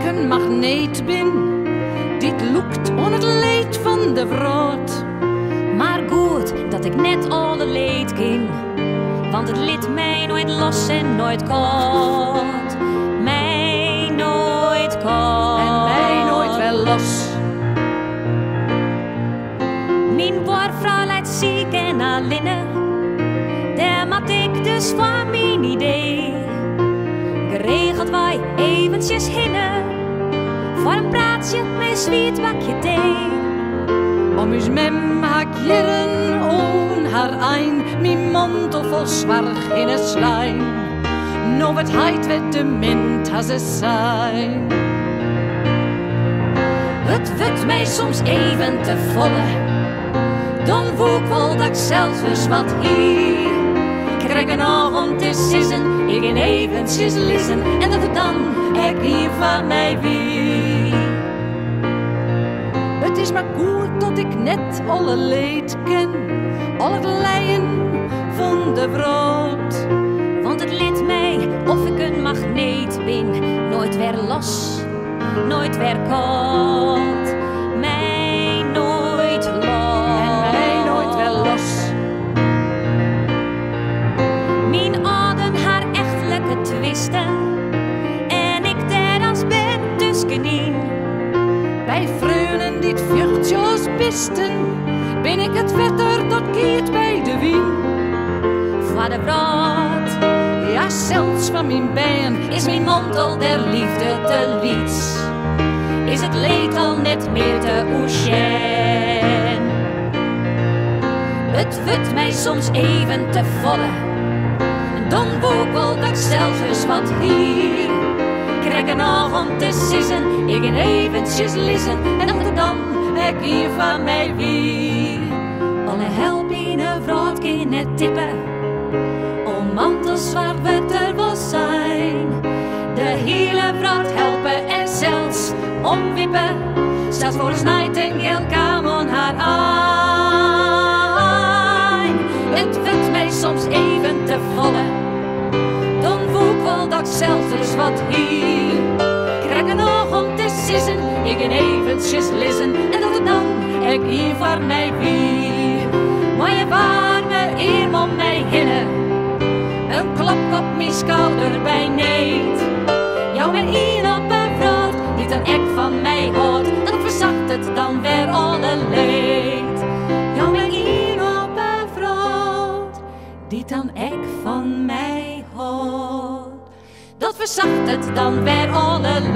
een magneet bin, die loekt on het leed van de vrood. Maar goed dat ik net alle leed ken, want het liet mij nooit los en nooit koud. Mij nooit koud. En mij nooit wel los. Mijn boervrouw leidt ziek en alleen, daar mat ik dus van mijn idee. Geregeld wij eventjes hinnen, voor een praatje met een zwiet bakje thee. Om uw mem hak jaren on haar ein, mijn mantel vol zwarg in het slijn. Nou wat heit werd de mint als ze zijn. Het wordt mij soms even te volle, dan voel ik wel dat ik zelfs eens wat hier. Ik krijg een oog om te sissen, ik in eventjes lissen, en dat het dan ik hier van mij wie. Het is maar goed dat ik net alle leed ken, al het lijden van de brood. Want het liet mij of ik een magneet ben, nooit weer los, nooit weer koud. Mij nooit los. En mij nooit wel los. Mijn adem haar echtelijke twisten, en ik daar als ben tussenin. Bij vrouwen die het vruchtjes bisten, ben ik het wetter dat kiert bij de wien. Voor de brood, Ja, zelfs van mijn been is mijn mantel der liefde te liets. Is het leed al net meer te oesjen. Het wordt mij soms even te volle, dan voel ik wel dat ik zelfs eens wat hier. Krijg een oog om te sissen, ik in eventjes lissen, en dat het dan ik hier van mij wie. Alle help in een vrood kan net tippen, om mantels zwart wordt er wel zijn. De hele vrood helpen en zelfs omwippen, zelfs voor een nightingale kwam on haar aan. Het wordt mij soms even te volle, dan voel ik wel dat ik zelfs eens wat hier. Krijg een oog om te sissen, ik in eventjes lissen, en dat het dan ik hier voor mij wie. Maar je warme eer om mij hinnen, een klap op mijn schouder bij neet. Jou met een op een brood, die dan ek van mij houdt, dan verzacht het dan weer alle leed. Jou met een op een brood, die dan ek van mij houdt, dat verzacht het dan weer alle leed.